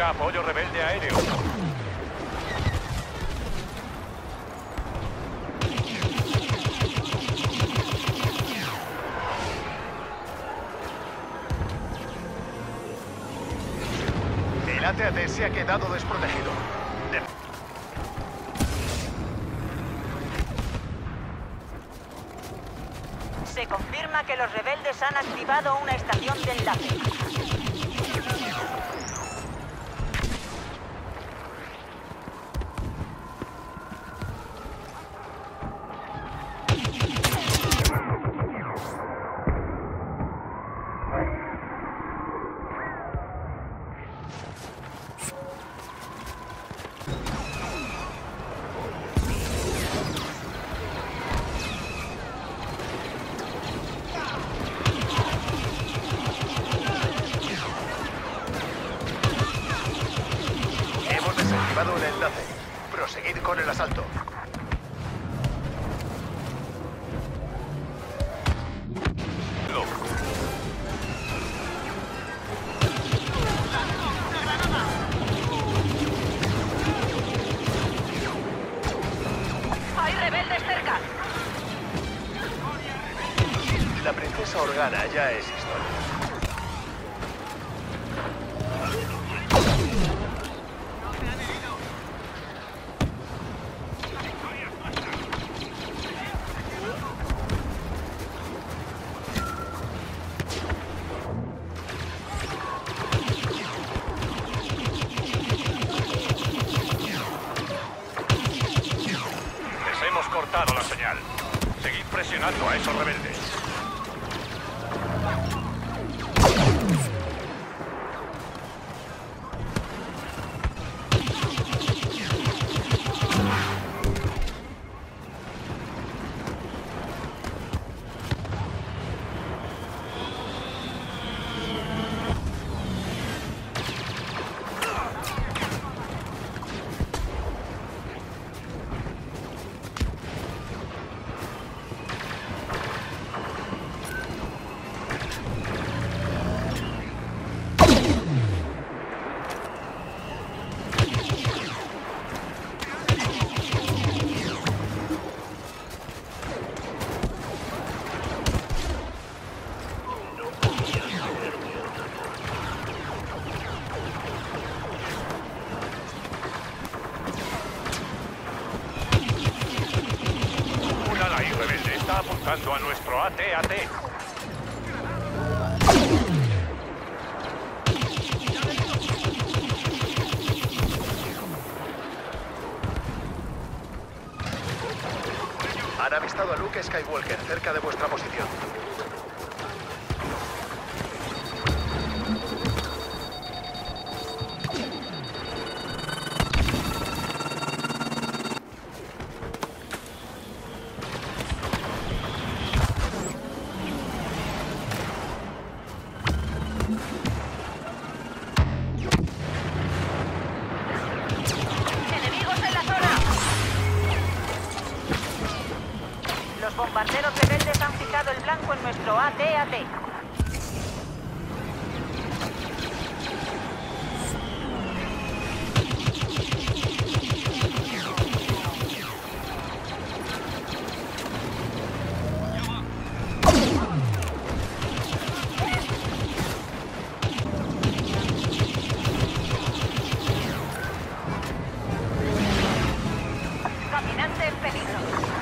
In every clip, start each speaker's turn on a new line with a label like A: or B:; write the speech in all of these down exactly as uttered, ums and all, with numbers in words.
A: Necesita apoyo rebelde aéreo.
B: El A T A T se ha quedado desprotegido. De...
C: Se confirma que los rebeldes han activado una estación de enlace.
B: El enlace. Proseguid con el asalto.
A: No.
C: ¡Hay rebeldes cerca!
B: La princesa Organa ya es historia.
A: Cortado la señal. Seguid presionando a esos rebeldes. Está apuntando a nuestro A T A T.
B: Han avistado a Luke Skywalker cerca de vuestra posición.
C: Los bombarderos rebeldes han fijado el blanco en nuestro A T A T. Caminante en peligro.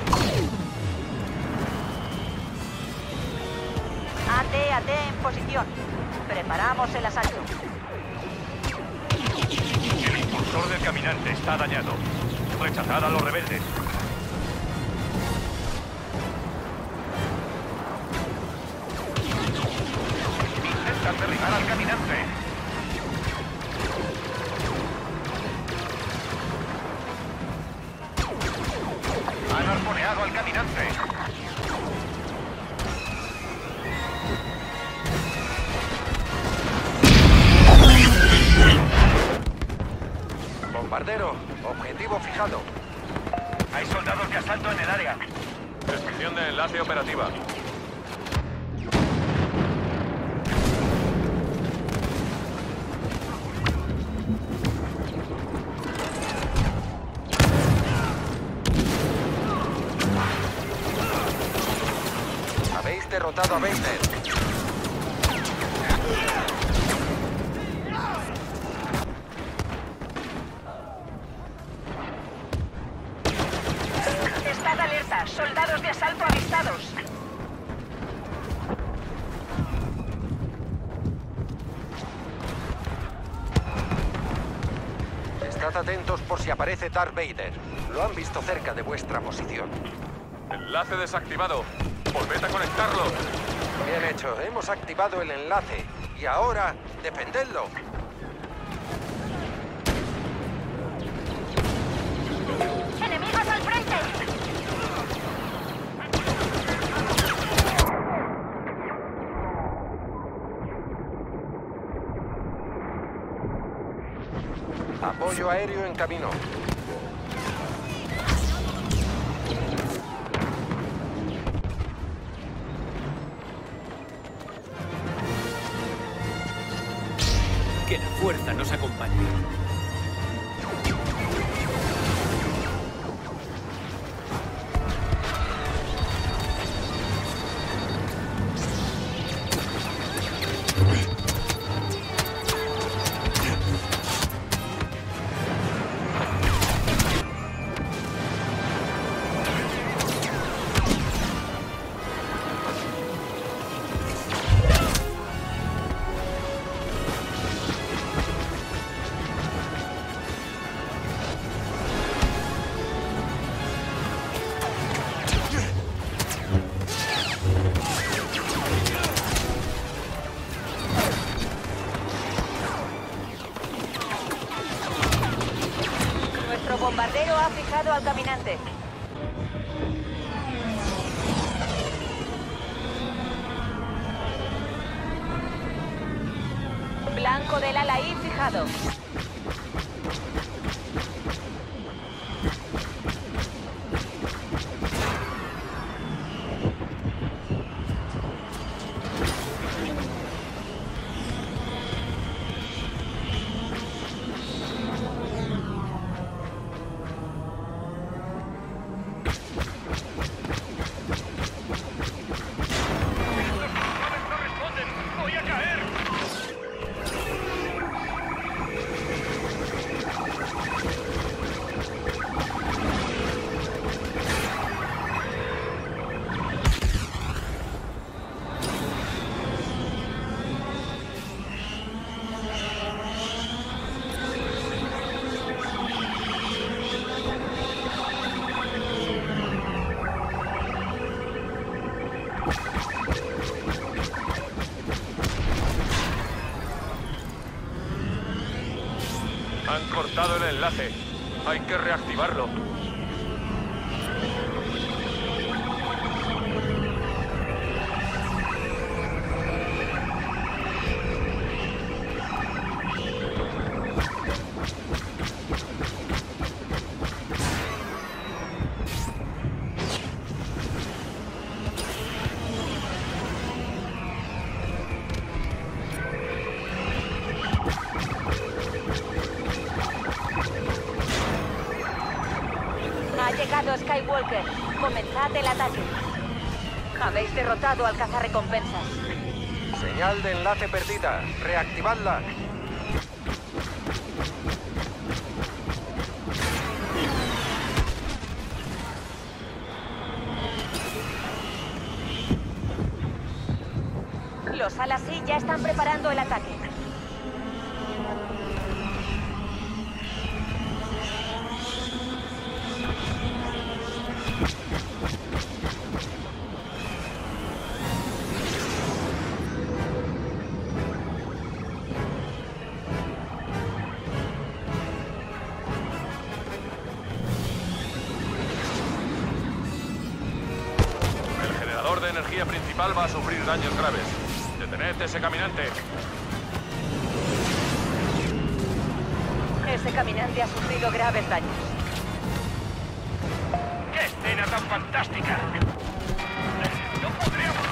C: A T A T en posición. Preparamos el asalto.
A: El impulsor del caminante está dañado. Rechazad a los rebeldes. Intentan derribar al caminante. Han arponeado al caminante.
B: Bombardero, objetivo fijado.
A: Hay soldados de asalto en el área. Descripción de enlace operativa.
D: derrotado a Vader.
C: Estad alerta. Soldados de asalto avistados.
D: Estad atentos por si aparece Darth Vader. Lo han visto cerca de vuestra posición.
A: Enlace desactivado. Volved a conectarlo.
D: Bien hecho. Hemos activado el enlace. Y ahora, defendedlo.
C: ¡Enemigos al frente!
D: Apoyo aéreo en camino.
E: Que la fuerza nos acompañe.
C: Nuestro bombardero ha fijado al caminante. Blanco del ala I fijado.
A: Han cortado el enlace. Hay que reactivarlo.
C: Ha llegado Skywalker. Comenzad el ataque. Habéis derrotado al cazarrecompensas.
D: Señal de enlace perdida. Reactivadla.
C: Los alas I ya están preparando el ataque.
A: El generador de energía principal va a sufrir daños graves. Detened ese caminante.
C: Ese caminante ha sufrido graves daños.
A: ¡Qué escena tan fantástica! ¡No podríamos!